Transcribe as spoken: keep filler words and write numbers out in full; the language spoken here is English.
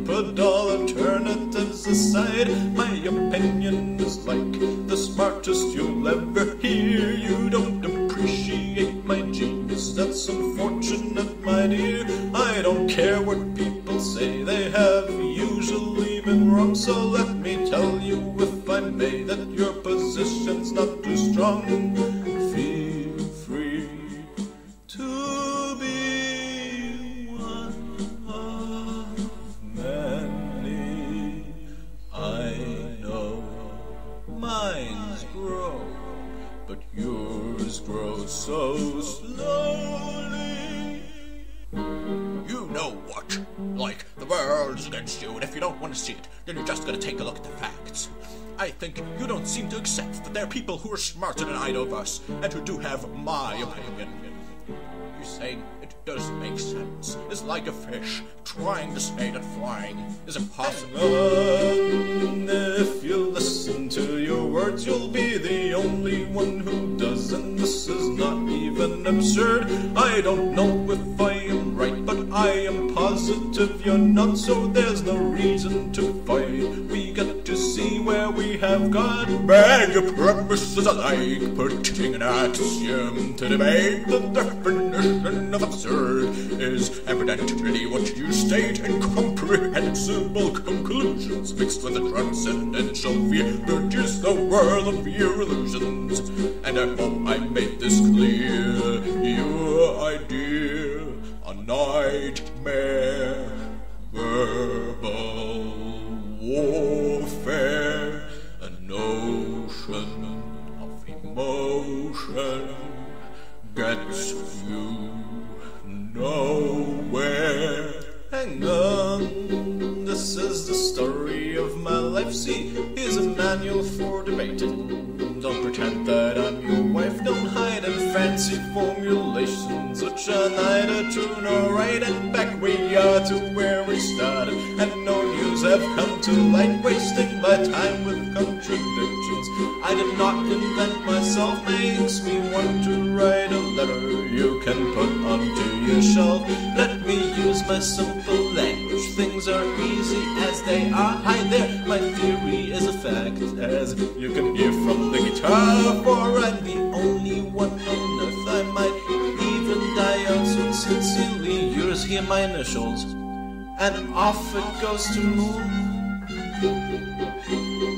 put all alternatives aside. My opinion is like the smartest you'll ever hear. You don't appreciate my genius, that's unfortunate, my dear. I don't care what people say, they have usually been wrong. So let me tell you, if I may, that your position's not too strong. Feel free to be one of many. I know minds grow, but yours grows so slowly. You know what? Like, the world's against you, and if you don't want to see it, then you're just gonna take a look at the facts. I think you don't seem to accept that there are people who are smarter than either of us, and who do have my opinion. You're saying it does make sense. It's like a fish trying to say that flying is impossible. And if you listen to your words, you'll be the only one who does, and this is not even absurd. I don't know if I am right, but I am positive you're not, so there's no reason to fight. We got to see where we have gone. Beg your premises alike, putting an axiom to debate. The definition of absurd is evidently what you state, incomprehensible conclusions mixed with a transcendental fear that is the world of your illusions. And I hope I made this clear. Your idea, a nightmare, verbal warfare, a notion of emotion gets you nowhere. Hang on, this is the story of my life. See, here's a manual for debating. Don't pretend that I'm your wife. Don't hide in fancy formulations which are neither true nor right. And back we are to where we started, and no news have come to light. Wasting my time with contradictions I did not invent myself makes me want to write a letter you can put onto your shelf. Let me use my simple language. Things are easy as they are. Hi there, my theory is a fact, as you can hear from the guitar. For I'm the only one on earth. I might even die out soon. Sincerely yours, here my initials, and off it goes to moon.